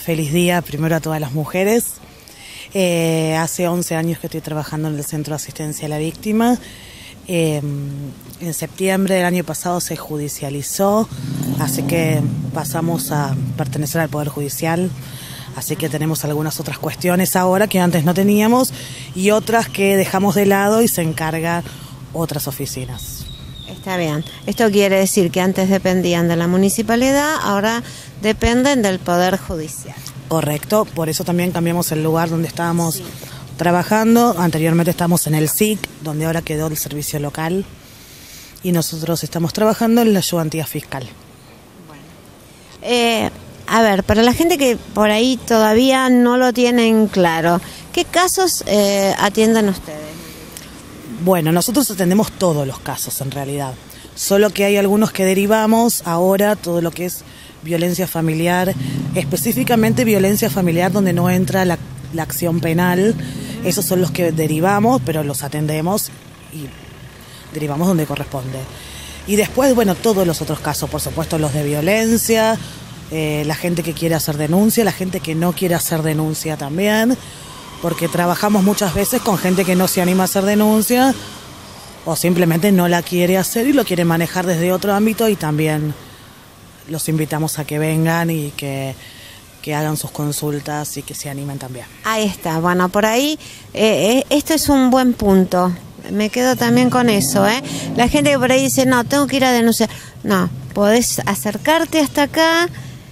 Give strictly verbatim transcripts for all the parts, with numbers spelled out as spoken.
Feliz día primero a todas las mujeres. Eh, hace once años que estoy trabajando en el Centro de Asistencia a la Víctima. Eh, en septiembre del año pasado se judicializó, así que pasamos a pertenecer al Poder Judicial. Así que tenemos algunas otras cuestiones ahora que antes no teníamos y otras que dejamos de lado y se encargan otras oficinas. Está bien. Esto quiere decir que antes dependían de la municipalidad, ahora dependen del Poder Judicial. Correcto, por eso también cambiamos el lugar donde estábamos sí. trabajando. Anteriormente estábamos en el S I C, donde ahora quedó el servicio local, y nosotros estamos trabajando en la ayudantía fiscal. Bueno. Eh, a ver, para la gente que por ahí todavía no lo tienen claro, ¿qué casos eh, atienden ustedes? Bueno, nosotros atendemos todos los casos en realidad, solo que hay algunos que derivamos ahora, todo lo que es violencia familiar, específicamente violencia familiar donde no entra la, la acción penal, esos son los que derivamos, pero los atendemos y derivamos donde corresponde. Y después, bueno, todos los otros casos, por supuesto los de violencia, eh, la gente que quiere hacer denuncia, la gente que no quiere hacer denuncia también, porque trabajamos muchas veces con gente que no se anima a hacer denuncia o simplemente no la quiere hacer y lo quiere manejar desde otro ámbito, y también los invitamos a que vengan y que, que hagan sus consultas y que se animen también. Ahí está, bueno, por ahí, eh, eh, esto es un buen punto, me quedo también con eso, ¿eh? La gente que por ahí dice, no, tengo que ir a denunciar, no, podés acercarte hasta acá,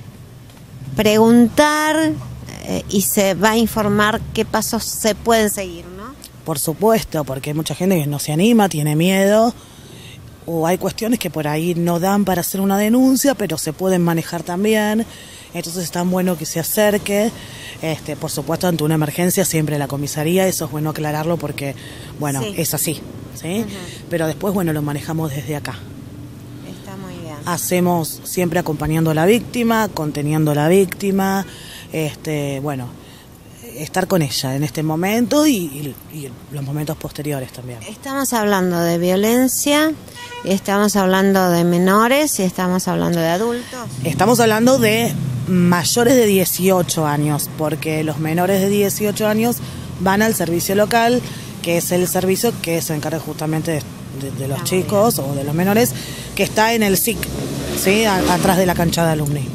preguntar eh, y se va a informar qué pasos se pueden seguir, ¿no? Por supuesto, porque hay mucha gente que no se anima, tiene miedo, o hay cuestiones que por ahí no dan para hacer una denuncia, pero se pueden manejar también. Entonces es tan bueno que se acerque. Este, por supuesto, ante una emergencia siempre la comisaría, eso es bueno aclararlo porque, bueno, sí. es así, ¿sí? Uh-huh. Pero después, bueno, lo manejamos desde acá. Está muy bien. Hacemos siempre acompañando a la víctima, conteniendo a la víctima, este, bueno, estar con ella en este momento y, y, y los momentos posteriores también. Estamos hablando de violencia, estamos hablando de menores y estamos hablando de adultos. Estamos hablando de mayores de dieciocho años, porque los menores de dieciocho años van al servicio local, que es el servicio que se encarga justamente de, de, de los ah, chicos o de los menores, que está en el S I C, ¿sí? A, atrás de la cancha de alumni.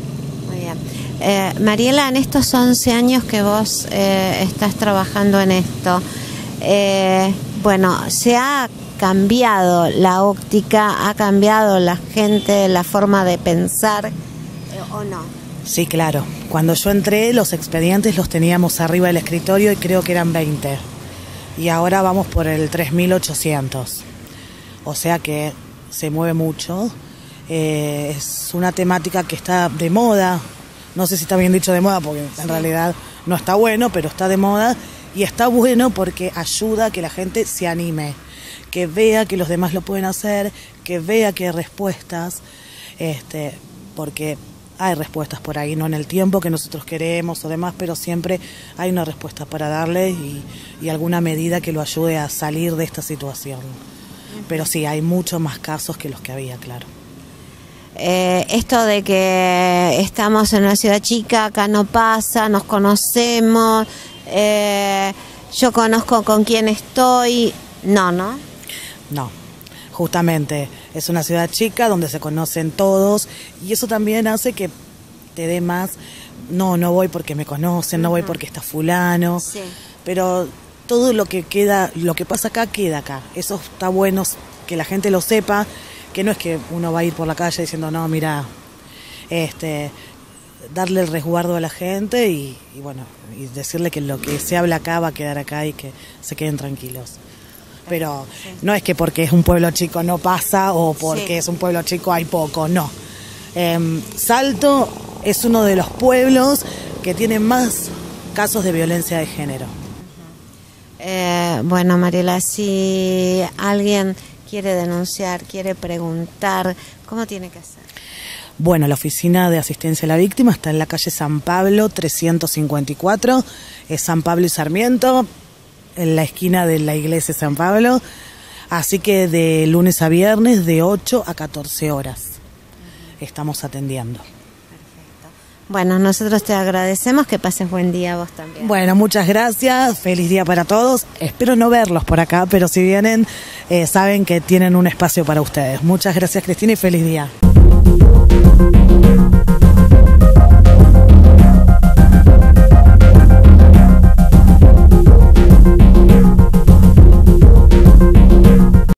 Eh, Mariela, en estos once años que vos eh, estás trabajando en esto, eh, bueno, ¿se ha cambiado la óptica, ha cambiado la gente, la forma de pensar eh, o no? Sí, claro. Cuando yo entré, los expedientes los teníamos arriba del escritorio y creo que eran veinte. Y ahora vamos por el tres mil ochocientos. O sea que se mueve mucho. Eh, es una temática que está de moda. No sé si está bien dicho de moda, porque en realidad no está bueno, pero está de moda y está bueno porque ayuda a que la gente se anime, que vea que los demás lo pueden hacer, que vea que hay respuestas, este, porque hay respuestas por ahí, no en el tiempo que nosotros queremos o demás, pero siempre hay una respuesta para darle y, y alguna medida que lo ayude a salir de esta situación. Pero sí, hay muchos más casos que los que había, claro. Eh, esto de que estamos en una ciudad chica, acá no pasa, nos conocemos, eh, yo conozco con quién estoy, no, ¿no? No, justamente es una ciudad chica donde se conocen todos y eso también hace que te dé más, no, no voy porque me conocen, no voy porque está fulano, sí. Pero todo lo que queda, lo que pasa acá, queda acá, eso está bueno que la gente lo sepa. Que no es que uno va a ir por la calle diciendo, no, mira, este, darle el resguardo a la gente y, y bueno, y decirle que lo que se habla acá va a quedar acá y que se queden tranquilos. Pero sí. No es que porque es un pueblo chico no pasa o porque sí. Es un pueblo chico hay poco, no. Eh, Salto es uno de los pueblos que tiene más casos de violencia de género. Eh, bueno, Mariela, si alguien quiere denunciar, quiere preguntar, ¿cómo tiene que hacer? Bueno, la oficina de asistencia a la víctima está en la calle San Pablo trescientos cincuenta y cuatro, es San Pablo y Sarmiento, en la esquina de la iglesia de San Pablo, así que de lunes a viernes de ocho a catorce horas uh-huh. Estamos atendiendo. Perfecto. Bueno, nosotros te agradecemos, que pases buen día vos también. Bueno, muchas gracias, feliz día para todos. Espero no verlos por acá, pero si vienen, eh, saben que tienen un espacio para ustedes. Muchas gracias, Cristina, y feliz día.